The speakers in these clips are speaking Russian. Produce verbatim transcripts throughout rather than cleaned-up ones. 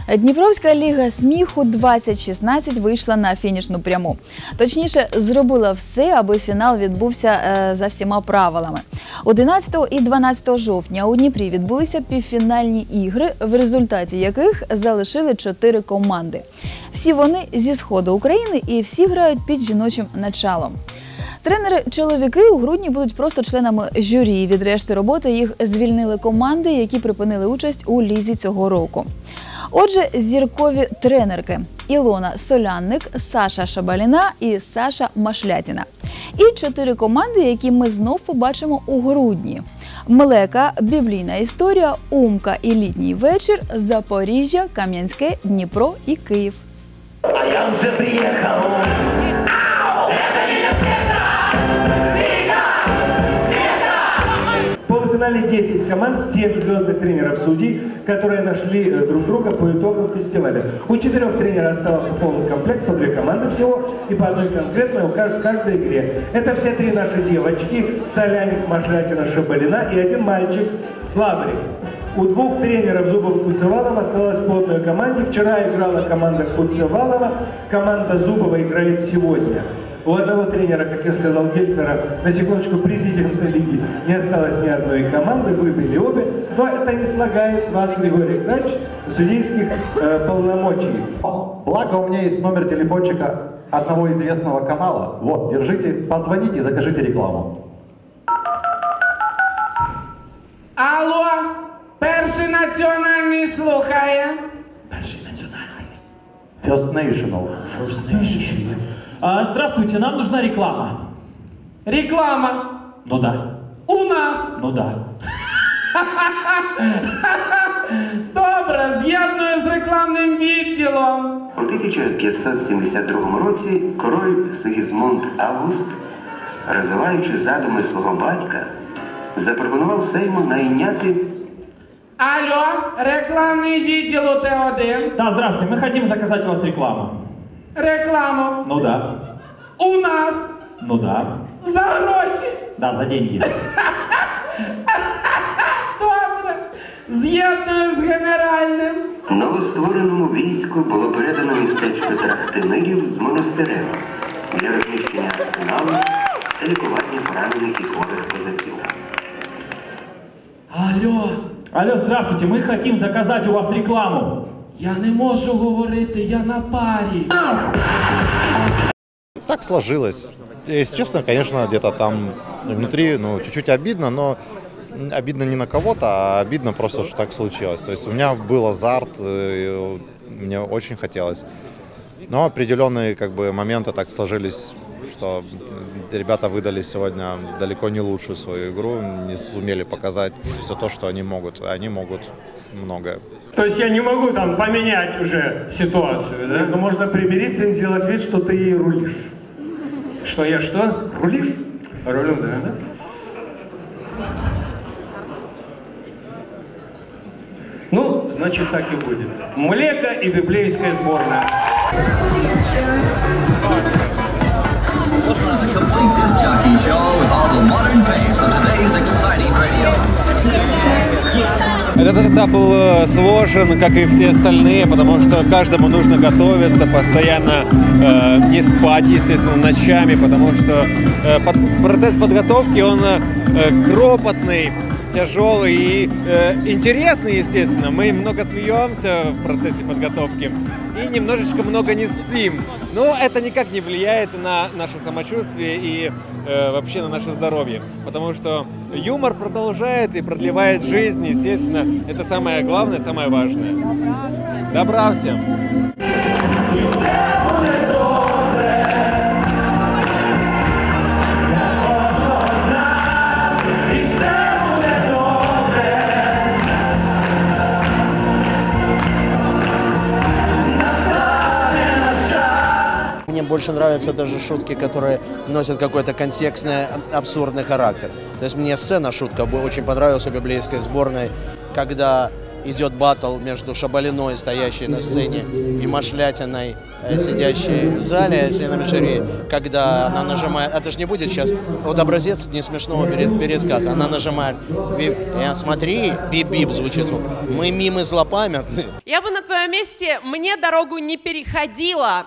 Дніпровська ліга сміху двадцять шістнадцять вийшла на фінішну пряму. Точніше, зробила все, аби фінал відбувся за всіма правилами. одинадцятого і дванадцятого жовтня у Дніпрі відбулися півфінальні ігри, в результаті яких залишили чотири команди. Всі вони зі сходу України і всі грають під жіночим началом. Тренери-чоловіки у грудні будуть просто членами журі. Від решти роботи їх звільнили команди, які припинили участь у лізі цього року. Отже, зіркові тренерки – Ілона Солянник, Саша Шабаліна і Саша Машлятіна. І чотири команди, які ми знов побачимо у грудні. Млека, Біблійна історія, Умка і Літній вечір, Запоріжжя, Кам'янське, Дніпро і Київ. А я вже приїхав. В полуфинале десять команд, семь звездных тренеров-судей, которые нашли друг друга по итогам фестиваля. У четырех тренеров оставался полный комплект, по две команды всего и по одной конкретной в каждой игре. Это все три наши девочки: Соляник, Машлятина, Шабалина и один мальчик Лаврик. У двух тренеров Зубова Куцевалова осталось по одной команде. Вчера играла команда Куцевалова, команда Зубова играет сегодня. У одного тренера, как я сказал, Гельфера, на секундочку, президента лиги, не осталось ни одной команды, выбили обе. Но это не слагает с вас, Григорий Игнатьевич, судейских э, полномочий. Благо у меня есть номер телефончика одного известного канала. Вот, держите, позвоните и закажите рекламу. Алло, Перший національний слухає. Перший национальный. First National. First Nation. А, здравствуйте, нам нужна реклама. Реклама. Ну да. У нас. Ну да. Добре, з'єдную з рекламним відділом. У тисяча п'ятсот сімдесят другому році король Сигізмунд Август, розвиваючи задуми свого батька, запропонував Сейму найняти... Алло, рекламний відділ у Т один. Да, здравствуйте, мы хотим заказать у вас рекламу. Рекламу. Ну да. У нас. Ну да. За гроші. Да, за деньги. Добре. З'єдную з генеральним. Новоствореному війську було передано містечко Трахтимирів з монастирем для розміщення арсеналу та лікування поранених і хворих козаків. Алло. Алло, здравствуйте, мы хотим заказать у вас рекламу. Я не можу говорити, я на парі. Так сложилось. Если честно, конечно, где-то там внутри, ну, чуть-чуть обидно, но обидно не на кого-то, а обидно просто, что так случилось. То есть у меня был азарт, мне очень хотелось. Но определенные как бы моменты так сложились, что ребята выдали сегодня далеко не лучшую свою игру, не сумели показать все то, что они могут. Они могут многое. То есть я не могу там поменять уже ситуацию, да? Но можно примириться и сделать вид, что ты ей рулишь. Что я что? Рулишь? Рулю, да, да? Ну, значит, так и будет. Млека и библейская сборная. Этот этап был сложен, как и все остальные, потому что каждому нужно готовиться, постоянно э, не спать, естественно, ночами, потому что э, под, процесс подготовки, он э, кропотный, тяжелый и э, интересный, естественно. Мы много смеемся в процессе подготовки и немножечко много не спим. Но это никак не влияет на наше самочувствие и э, вообще на наше здоровье. Потому что юмор продолжает и продлевает жизнь. Естественно, это самое главное, самое важное. Добра всем! Мне больше нравятся даже шутки, которые носят какой-то контекстный, абсурдный характер. То есть мне сцена шутка очень понравилась у библейской сборной, когда идет баттл между Шабалиной, стоящей на сцене, и Машлятиной, э, сидящей в зале, членами жюри, когда она нажимает, это же не будет сейчас, вот образец не смешного пересказа, она нажимает, бип, э, смотри, бип-бип звучит звук, мы мимы злопамятны. Я бы на твоем месте мне дорогу не переходила.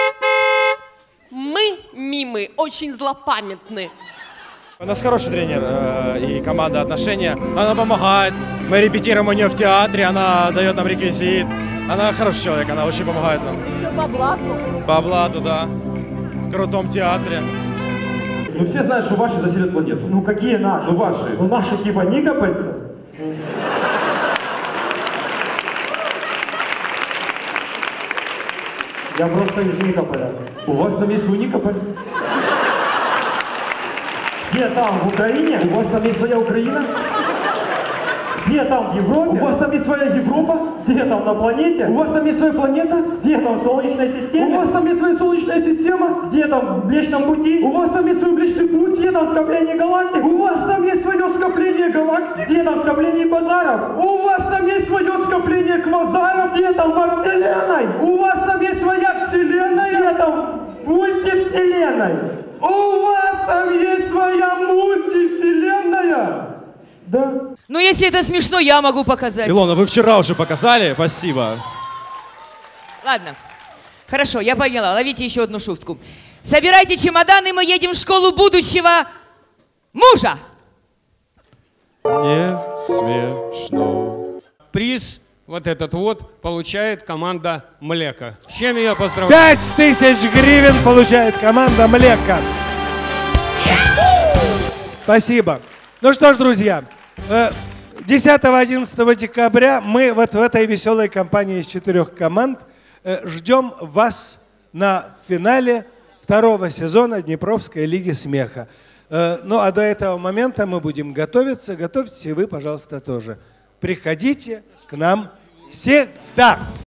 Мы, мимы, очень злопамятны. У нас хороший тренер э, и команда отношения. Она помогает. Мы репетируем у нее в театре, она дает нам реквизит. Она хороший человек, она очень помогает нам. Все по блату. По блату, да. В крутом театре. Ну все знают, что ваши заселят планету. Ну какие наши? Ну ваши. Ну наши типа Никопольцы. Я просто из Никополя. У вас там есть свой Никополь? Где там, в Украине? У вас там есть своя Украина? Где там, в Европе? У вас там есть своя Европа? Где там, на планете? У вас там есть своя планета? Где там, в Солнечной системе? У вас там есть своя Солнечная система? Где там, в Млечном пути? У вас там есть свой Млечный путь? Где там, скопление галактик? У вас там есть свое скопление галактик? Где там, скопление квазаров? У вас там есть свое скопление квазаров? Где там, во Вселенной? У вас там есть своя Вселенная? Где там, в мультивселенной? У вас там есть своя мультивселенная? Да. Ну, если это смешно, я могу показать. Илона, вы вчера уже показали, спасибо. Ладно, хорошо, я поняла. Ловите еще одну шутку. Собирайте чемоданы, мы едем в школу будущего мужа. Не смешно. Приз вот этот вот получает команда Млека. С чем я поздравляю? Пять тысяч гривен получает команда Млека. Спасибо. Ну что ж, друзья, десятого-одиннадцатого декабря мы вот в этой веселой компании из четырех команд ждем вас на финале второго сезона Днепровской лиги смеха. Ну а до этого момента мы будем готовиться. Готовьтесь и вы, пожалуйста, тоже. Приходите к нам всегда.